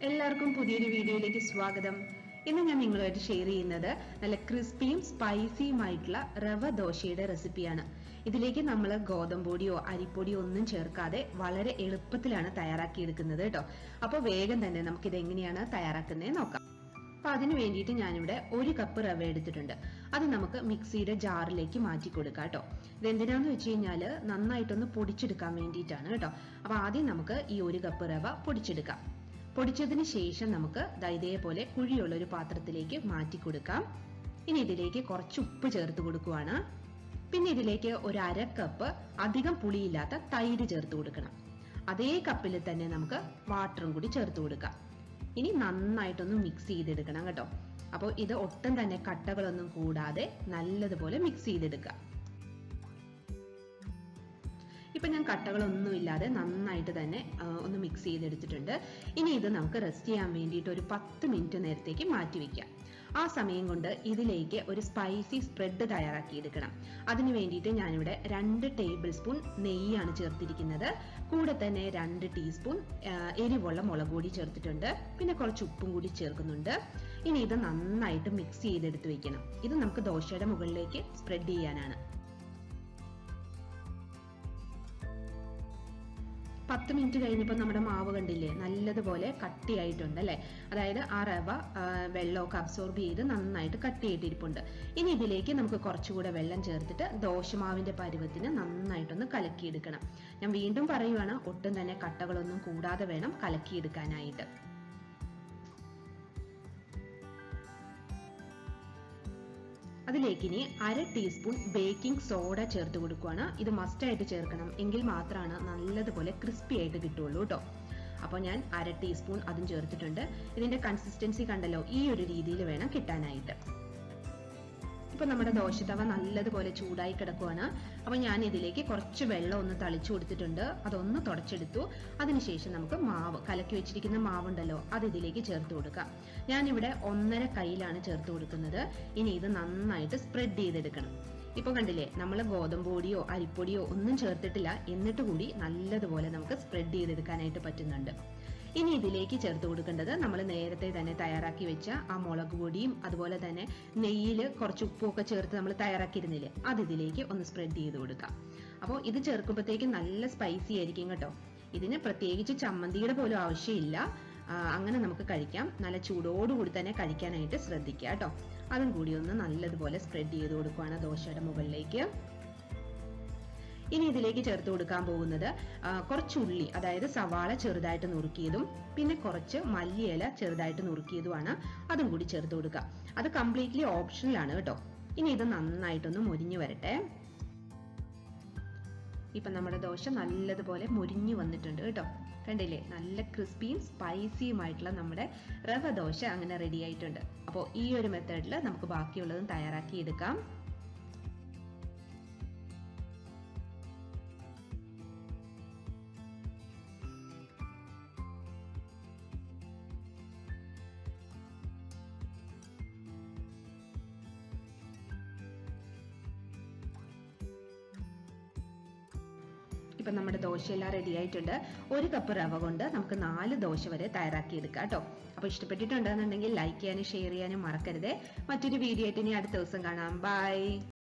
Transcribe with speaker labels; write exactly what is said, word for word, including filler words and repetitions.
Speaker 1: എല്ലാവർക്കും പുതിയൊരു വീഡിയോയിലേക്ക് സ്വാഗതം. ഇന്ന് ഞാൻ നിങ്ങളുമായിട്ട് ഷെയർ ചെയ്യുന്നത് നല്ല ക്രിസ്പിയും സ്പൈസിയുമായിട്ടുള്ള റവ ദോശയുടെ റെസിപ്പിയാണ്. ഇതിലേക്ക് നമ്മൾ ഗോതമ്പൊടിയോ അരിപ്പൊടിയോ ഒന്നും ചേർക്കാതെ വളരെ എളുപ്പത്തിലാണ് തയ്യാറാക്കിയെടുക്കുന്നത് കേട്ടോ. അപ്പോൾ വേഗം തന്നെ നമുക്ക് ഇത് എങ്ങനെയാണ് തയ്യാറാക്കുന്നത് നോക്കാം. അപ്പൊ അതിന് വേണ്ടിയിട്ട് ഞാനിവിടെ ഒരു കപ്പ് റവ എടുത്തിട്ടുണ്ട്. അത് നമുക്ക് മിക്സിയുടെ ജാറിലേക്ക് മാറ്റി കൊടുക്കാം കേട്ടോ. ഇതെന്തിനാന്ന് വെച്ച് കഴിഞ്ഞാല് നന്നായിട്ടൊന്ന് പൊടിച്ചെടുക്കാൻ വേണ്ടിയിട്ടാണ് കേട്ടോ. അപ്പൊ ആദ്യം നമുക്ക് ഈ ഒരു കപ്പ് റവ പൊടിച്ചെടുക്കാം. പൊടിച്ചതിന് ശേഷം നമുക്ക് ഇതേപോലെ കുഴിയുള്ള ഒരു പാത്രത്തിലേക്ക് മാറ്റി കൊടുക്കാം. ഇനി ഇതിലേക്ക് കുറച്ച് ഉപ്പ് ചേർത്ത് കൊടുക്കുവാണ്. പിന്നെ ഇതിലേക്ക് ഒരു അര കപ്പ് അധികം പുളിയില്ലാത്ത തൈര് ചേർത്ത് കൊടുക്കണം. അതേ കപ്പിൽ തന്നെ നമുക്ക് വാട്ടറും കൂടി ചേർത്ത് കൊടുക്കാം. ഇനി നന്നായിട്ടൊന്ന് മിക്സ് ചെയ്തെടുക്കണം കേട്ടോ. അപ്പോൾ ഇത് ഒട്ടും തന്നെ കട്ടകളൊന്നും കൂടാതെ നല്ലതുപോലെ മിക്സ് ചെയ്തെടുക്കുക. ഇപ്പൊ ഞാൻ കട്ടകളൊന്നും ഇല്ലാതെ നന്നായിട്ട് തന്നെ ഒന്ന് മിക്സ് ചെയ്തെടുത്തിട്ടുണ്ട്. ഇനി ഇത് നമുക്ക് റെസ്റ്റ് ചെയ്യാൻ വേണ്ടിയിട്ട് ഒരു പത്ത് മിനിറ്റ് നേരത്തേക്ക് മാറ്റി വെക്കാം. ആ സമയം കൊണ്ട് ഇതിലേക്ക് ഒരു സ്പൈസി സ്പ്രെഡ് തയ്യാറാക്കിയെടുക്കണം. അതിന് വേണ്ടിയിട്ട് ഞാനിവിടെ രണ്ട് ടേബിൾ സ്പൂൺ നെയ്യാണ് ചേർത്തിരിക്കുന്നത്. കൂടെ തന്നെ രണ്ട് ടീസ്പൂൺ എരിവുള്ള മുളക് പൊടി ചേർത്തിട്ടുണ്ട്. പിന്നെ കുറച്ച് ഉപ്പും കൂടി ചേർക്കുന്നുണ്ട്. ഇനി ഇത് നന്നായിട്ട് മിക്സ് ചെയ്തെടുത്ത് വെക്കണം. ഇത് നമുക്ക് ദോശയുടെ മുകളിലേക്ക് സ്പ്രെഡ് ചെയ്യാനാണ്. പത്ത് മിനിറ്റ് കഴിഞ്ഞപ്പോൾ നമ്മുടെ മാവ് കണ്ടില്ലേ, നല്ലതുപോലെ കട്ടിയായിട്ടുണ്ട് അല്ലെ. അതായത് ആ റവ വെള്ളമൊക്കെ അബ്സോർബ് ചെയ്ത് നന്നായിട്ട് കട്ടിയായിട്ടിരിപ്പുണ്ട്. ഇനി ഇതിലേക്ക് നമുക്ക് കുറച്ചുകൂടെ വെള്ളം ചേർത്തിട്ട് ദോശമാവിന്റെ പരുവത്തിന് നന്നായിട്ടൊന്ന് കലക്കിയെടുക്കണം. ഞാൻ വീണ്ടും പറയുവാണ്, ഒട്ടും തന്നെ കട്ടകളൊന്നും കൂടാതെ വേണം കലക്കിയെടുക്കാനായിട്ട്. അതിലേക്ക് ഇനി അര ടീസ്പൂൺ ബേക്കിംഗ് സോഡ ചേർത്ത് കൊടുക്കുകയാണ്. ഇത് മസ്റ്റ് ആയിട്ട് ചേർക്കണം, എങ്കിൽ മാത്രമാണ് നല്ലതുപോലെ ക്രിസ്പി ആയിട്ട് കിട്ടുള്ളൂ കേട്ടോ. അപ്പോൾ ഞാൻ അര ടീസ്പൂൺ അതും ചേർത്തിട്ടുണ്ട്. ഇതിന്റെ കൺസിസ്റ്റൻസി കണ്ടല്ലോ, ഈ ഒരു രീതിയിൽ വേണം കിട്ടാനായിട്ട്. ഇപ്പൊ നമ്മുടെ ദോശത്തവ നല്ലതുപോലെ ചൂടായി കിടക്കുവാണ്. അപ്പൊ ഞാൻ ഇതിലേക്ക് കുറച്ച് വെള്ളം ഒന്ന് തളിച്ചു കൊടുത്തിട്ടുണ്ട്. അതൊന്ന് തുടച്ചെടുത്തു. അതിനുശേഷം നമുക്ക് മാവ് കലക്കി വെച്ചിരിക്കുന്ന മാവുണ്ടല്ലോ, അത് ഇതിലേക്ക് ചേർത്ത് കൊടുക്കാം. ഞാനിവിടെ ഒന്നര കൈയിലാണ് ചേർത്ത് കൊടുക്കുന്നത്. ഇനി ഇത് നന്നായിട്ട് സ്പ്രെഡ് ചെയ്തെടുക്കണം. ഇപ്പൊ കണ്ടില്ലേ, നമ്മൾ ഗോതമ്പൊടിയോ അരിപ്പൊടിയോ ഒന്നും ചേർത്തിട്ടില്ല, എന്നിട്ട് കൂടി നല്ലതുപോലെ നമുക്ക് സ്പ്രെഡ് ചെയ്തെടുക്കാനായിട്ട് പറ്റുന്നുണ്ട്. ഇനി ഇതിലേക്ക് ചേർത്ത് കൊടുക്കേണ്ടത് നമ്മൾ നേരത്തെ തന്നെ തയ്യാറാക്കി വെച്ച ആ മുളക് പൊടിയും അതുപോലെ തന്നെ നെയ്യിൽ കുറച്ച് ഉപ്പും ഒക്കെ ചേർത്ത് നമ്മൾ തയ്യാറാക്കിയിരുന്നില്ലേ, അത് ഇതിലേക്ക് ഒന്ന് സ്പ്രെഡ് ചെയ്ത് കൊടുക്കാം. അപ്പോൾ ഇത് ചേർക്കുമ്പോഴത്തേക്ക് നല്ല സ്പൈസി ആയിരിക്കും കേട്ടോ. ഇതിന് പ്രത്യേകിച്ച് ചമ്മന്തിയുടെ പോലും ആവശ്യമില്ല. അങ്ങനെ നമുക്ക് കഴിക്കാം. നല്ല ചൂടോടുകൂടി തന്നെ കഴിക്കാനായിട്ട് ശ്രദ്ധിക്കുക കേട്ടോ. അതും കൂടി ഒന്ന് നല്ലതുപോലെ സ്പ്രെഡ് ചെയ്ത് കൊടുക്കുകയാണ് ദോശയുടെ മുകളിലേക്ക്. ഇനി ഇതിലേക്ക് ചേർത്ത് കൊടുക്കാൻ പോകുന്നത് കുറച്ച് ഉള്ളി, അതായത് സവാള ചെറുതായിട്ട് നുറുക്കിയതും പിന്നെ കുറച്ച് മല്ലിയില ചെറുതായിട്ട് നുറുക്കിയതുമാണ്. അതും കൂടി ചേർത്ത് കൊടുക്കുക. അത് കംപ്ലീറ്റ്ലി ഓപ്ഷണൽ ആണ് കേട്ടോ. ഇനി ഇത് നന്നായിട്ടൊന്ന് മൊരിഞ്ഞു വരട്ടെ. ഇപ്പൊ നമ്മുടെ ദോശ നല്ലതുപോലെ മൊരിഞ്ഞു വന്നിട്ടുണ്ട് കേട്ടോ. കണ്ടില്ലേ, നല്ല ക്രിസ്പിയും സ്പൈസിയുമായിട്ടുള്ള നമ്മുടെ റവ ദോശ അങ്ങനെ റെഡി ആയിട്ടുണ്ട്. അപ്പോൾ ഈ ഒരു മെത്തേഡിൽ നമുക്ക് ബാക്കിയുള്ളതും തയ്യാറാക്കി എടുക്കാം. ഇപ്പൊ നമ്മുടെ ദോശയെല്ലാം റെഡി ആയിട്ടുണ്ട്. ഒരു കപ്പ് റവ കൊണ്ട് നമുക്ക് നാല് ദോശ വരെ തയ്യാറാക്കി എടുക്കാം കേട്ടോ. അപ്പൊ ഇഷ്ടപ്പെട്ടിട്ടുണ്ടെന്നുണ്ടെങ്കിൽ ലൈക്ക് ചെയ്യാനും ഷെയർ ചെയ്യാനും മറക്കരുതേ. മറ്റൊരു വീഡിയോ ആയിട്ട് ഇനി അടുത്ത ദിവസം കാണാം. ബൈ.